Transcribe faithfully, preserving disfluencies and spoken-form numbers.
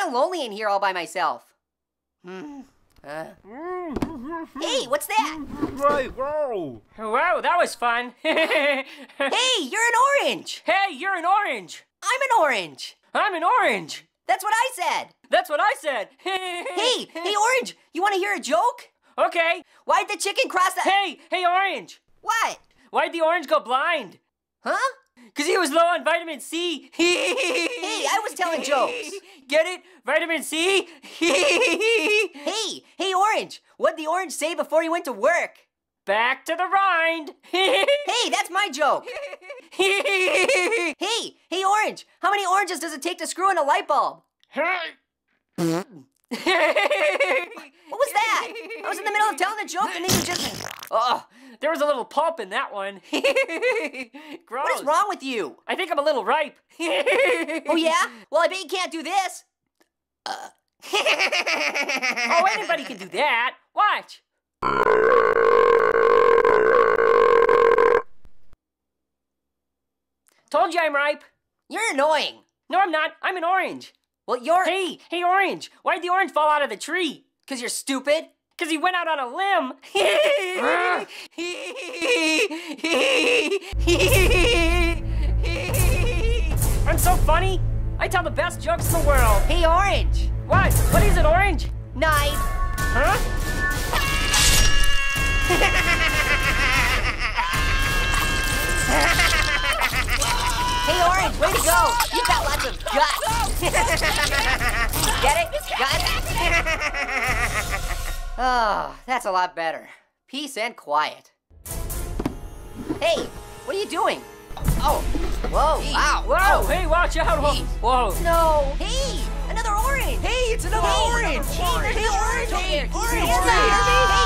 kind of lonely in here all by myself. Hmm. Uh. Hey, what's that? Right, whoa. Whoa, that was fun. Hey, you're an orange. Hey, you're an orange. I'm an orange. I'm an orange. That's what I said. That's what I said. Hey, hey, orange, you want to hear a joke? Okay. Why'd the chicken cross the... Hey, hey, orange. What? Why'd the orange go blind? Huh? Because he was low on vitamin C. Hey, I was telling jokes. Get it? Vitamin C? Hey, hey, orange, what'd the orange say before he went to work? Back to the rind. Hey, that's my joke. Hey, hey, orange, how many oranges does it take to screw in a light bulb? What was that? I was in the middle of telling a joke and then you just... Oh, there was a little pulp in that one. Gross. What is wrong with you? I think I'm a little ripe. Oh, yeah? Well, I bet you can't do this. Uh. Oh, anybody can do that. Watch. Told you I'm ripe. You're annoying. No, I'm not. I'm an orange. Well, you're... Hey, hey, orange. Why'd the orange fall out of the tree? Because you're stupid? Because he went out on a limb. I'm so funny. I tell the best jokes in the world. Hey, orange. What? What is it, orange? Knife. Huh? Hey, orange, way to go. You've got lots of guts. Get it? Guts? Oh, that's a lot better. Peace and quiet. Hey, what are you doing? Oh, whoa, Hey, wow. Whoa, Oh. hey, watch out. Whoa. Hey. Whoa. No. Hey, another orange. Hey, it's another Hey, orange. Hey, there's Hey, an orange. orange. Hey, Hey, orange. orange. Hey,